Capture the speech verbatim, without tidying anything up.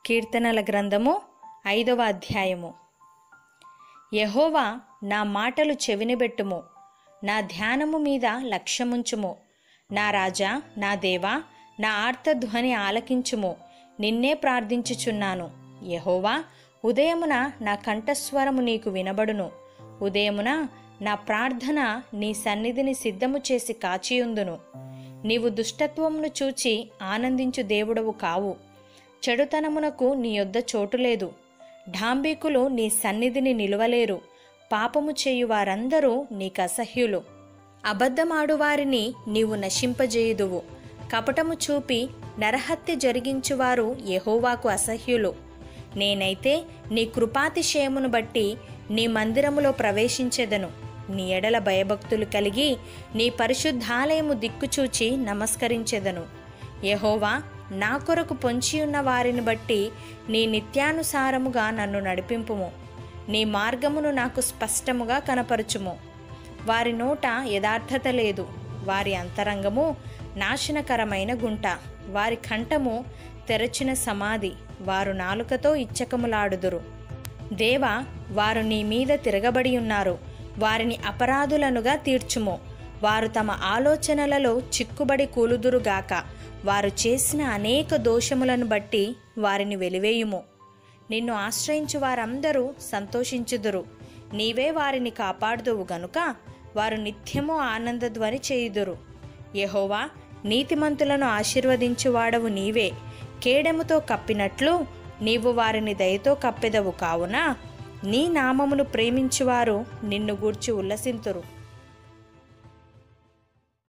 కీర్తనల గ్రంథము ఐదవ అధ్యాయము. యెహోవా, నా మాటలు చెవినబెట్టుము, నా ధ్యానము మీద లక్ష్యముంచుము. నా రాజా, నా దేవా, నా ఆర్తధ్వని ఆలకించుము. నిన్నే ప్రార్థించుచున్నాను. యెహోవా, ఉదయమున నా కంఠస్వరము నీకు వినబడును. ఉదయమున నా ప్రార్థన నీ సన్నిధిని సిద్ధము చేసి కాచియుందును. నీవు దుష్టత్వమును చూచి ఆనందించు దేవుడవు కావు. చెడుతనమునకు నీ యొద్ద చోటు లేదు. ఢాంబికులు నీ సన్నిధిని నిలువలేరు. పాపము చేయు వారందరూ నీకు అసహ్యులు. అబద్ధమాడు వారిని నీవు నశింపజేయుదువు. కపటము చూపి నరహత్య జరిగించువారు యెహోవాకు అసహ్యులు. నేనైతే నీ కృపాతిశయమును బట్టి నీ మందిరములో ప్రవేశించెదను. నీ ఎడల భయభక్తులు కలిగి నీ పరిశుద్ధాలయము దిక్కుచూచి నమస్కరించెదను. యెహోవా, నా కొరకు పొంచియున్న వారిని బట్టి నీ నిత్యానుసారముగా నన్ను నడిపింపుము. నీ మార్గమును నాకు స్పష్టముగా కనపరచుము. వారి నోట యథార్థత లేదు. వారి అంతరంగము నాశనకరమైన గుంట. వారి కంఠము తెరచిన సమాధి. వారు నాలుకతో ఇచ్చకములాడుదురు. దేవా, వారు నీ మీద తిరగబడి ఉన్నారు. వారిని అపరాధులనుగా తీర్చుము. వారు తమ ఆలోచనలలో చిక్కుబడి కూలుదురుగాక. వారు చేసిన అనేక దోషములను బట్టి వారిని వెలివేయుము. నిన్ను ఆశ్రయించు వారందరూ సంతోషించుదురు. నీవే వారిని కాపాడుదువు గనుక వారు నిత్యము ఆనందధ్వని చేయుదురు. యెహోవా, నీతిమంతులను ఆశీర్వదించువాడవు నీవే. కేడెముతో కప్పినట్లు నీవు వారిని దయతో కప్పెదవు కావున నీ నామమును ప్రేమించువారు నిన్ను గూర్చి ఉల్లసింతురు.